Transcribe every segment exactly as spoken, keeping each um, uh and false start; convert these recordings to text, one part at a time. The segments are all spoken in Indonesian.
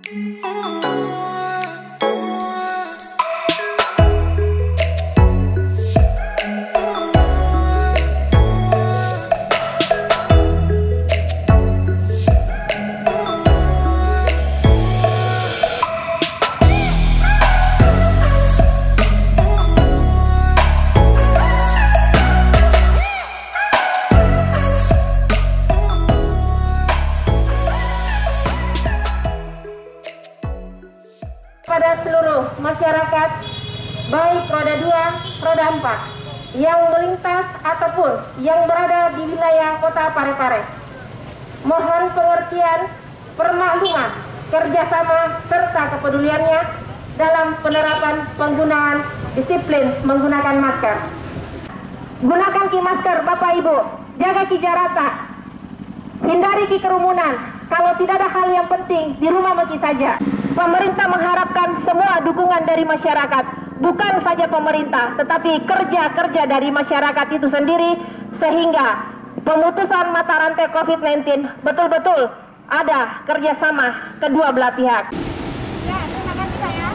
Pada seluruh masyarakat, baik roda dua, roda empat, yang melintas ataupun yang berada di wilayah Kota Parepare. Mohon pengertian, permakluman, kerjasama, serta kepeduliannya dalam penerapan penggunaan disiplin menggunakan masker. Gunakan ki masker Bapak Ibu, jaga ki jarak, hindari ki kerumunan. Kalau tidak ada hal yang penting, di rumah meki saja. Pemerintah mengharapkan semua dukungan dari masyarakat, bukan saja pemerintah, tetapi kerja-kerja dari masyarakat itu sendiri, sehingga pemutusan mata rantai COVID sembilan belas betul-betul ada kerjasama kedua belah pihak. Ya, terima kasih Pak ya.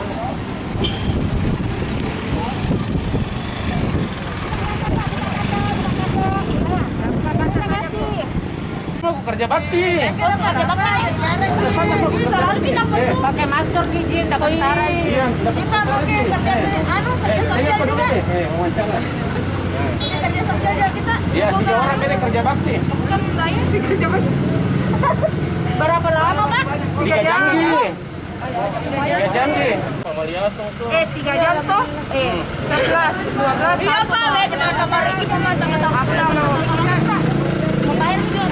Terima kasih. Kerja bakti. Oh, kerja bakti. Selalu bilang pakai masker izin dapat taran. Iya, Kita pakai kerja anu kerja sosial juga. Eh, wawancara. Kerja sosial kita. Iya, tiga orang ini kerja bakti. Bukan saya kerja bakti. Berapa lama, Pak? Tiga jam. Tiga jam nih. Eh, tiga jam toh? Eh, sebelas, dua belas. Iya, Pak. Saya kenal kamar ini sama sama sama. Mau bayar juga.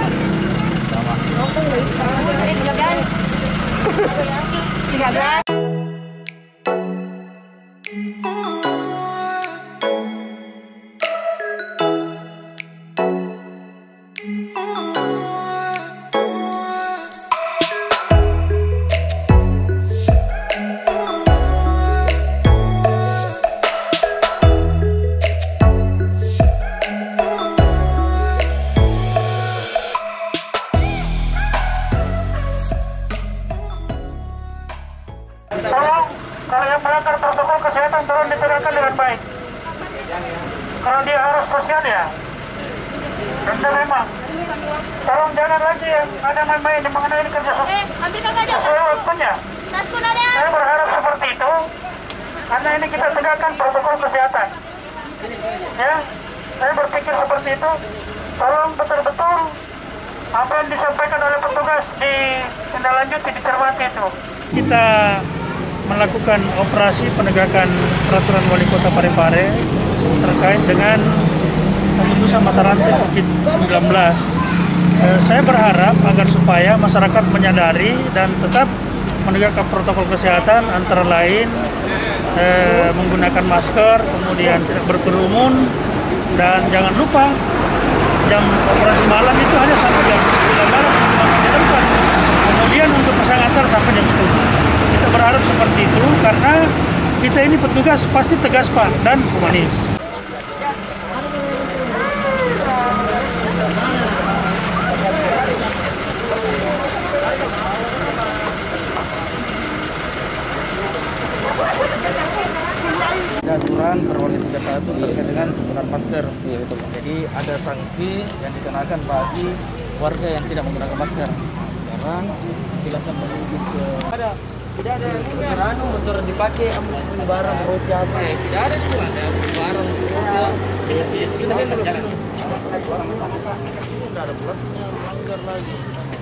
Tiga belas. Tiga belas. Tolong, kalau yang melanggar protokol kesehatan tolong ditegakkan dengan baik. Kalau dia harus sosial ya, tentu memang. Tolong jangan lagi yang ada main-main yang mengenai kerja sosial. Eh, ambil kakak aja. Sesuai waktunya. Taskun ada. Saya berharap seperti itu, karena ini kita tegakkan protokol kesehatan. Ya, saya berpikir seperti itu. Tolong betul-betul apa yang disampaikan oleh petugas ditindaklanjuti, dicermati itu. Kita melakukan operasi penegakan peraturan wali kota Parepare terkait dengan pemutusan mata rantai COVID sembilan belas. Eh, saya berharap agar supaya masyarakat menyadari dan tetap menegakkan protokol kesehatan, antara lain eh, menggunakan masker, kemudian tidak berkerumun, dan jangan lupa jam operasi malam itu hanya sampai jam sembilan malam di tempat. Kemudian untuk pesan antar sampai jam sepuluh. Kita berharap seperti itu karena kita ini petugas pasti tegas Pak dan humanis. Ada aturan Perwali tiga puluh satu terkait dengan penggunaan masker. Iya, betul. Jadi ada sanksi yang dikenakan bagi warga yang tidak menggunakan masker. Sekarang silakan menuju ke ada tidak ada kendaraan motor dipakai ambil barang roti apa? Eh, tidak ada itu ada barang roti. Kita bisa jalan. Tidak ada platnya melanggar lagi.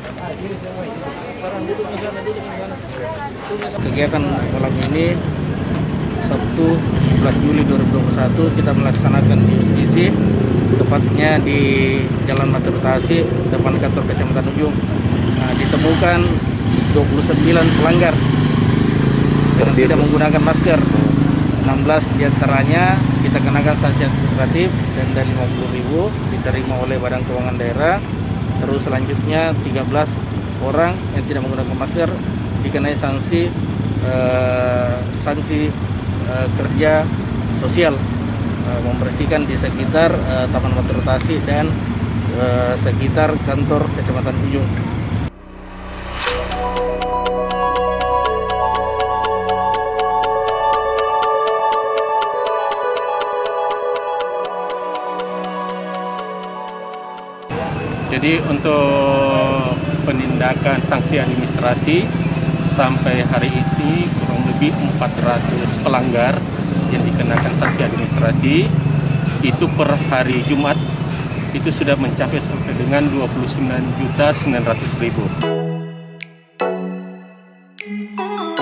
Kegiatan malam ini Sabtu tujuh belas Juli dua ribu dua puluh satu kita melaksanakan di justisi, tepatnya di Jalan Maturutasi depan kantor Kecamatan Ujung. Nah, ditemukan dua puluh sembilan pelanggar dengan tidak menggunakan masker. enam belas diantaranya kita kenakan sanksi administratif denda lima puluh ribu diterima oleh Badan Keuangan Daerah. Terus selanjutnya tiga belas orang yang tidak menggunakan masker dikenai sanksi eh, sanksi eh, kerja sosial eh, membersihkan di sekitar eh, Taman Maturutasi dan eh, sekitar kantor Kecamatan Ujung. Jadi untuk penindakan sanksi administrasi sampai hari ini kurang lebih empat ratus pelanggar yang dikenakan sanksi administrasi. Itu per hari Jumat itu sudah mencapai sampai dengan dua puluh sembilan juta sembilan ratus ribu.